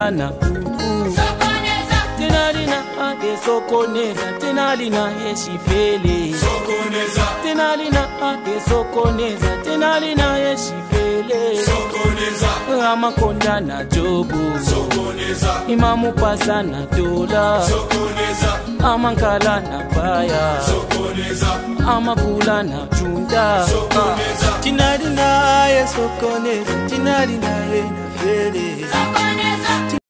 na Tinalina ade sokoneza, tinalina yeshifele. Sokoneza, tinalina ade sokoneza, tinalina yeshifele. sokoneza, Amakonda na jobu, sokoneza, imamu pasa na dola, sokoneza, amankala na baya, sokoneza, amakula na chunda. sokoneza, Tinalina ye sokoneza, tinalina ye na fele.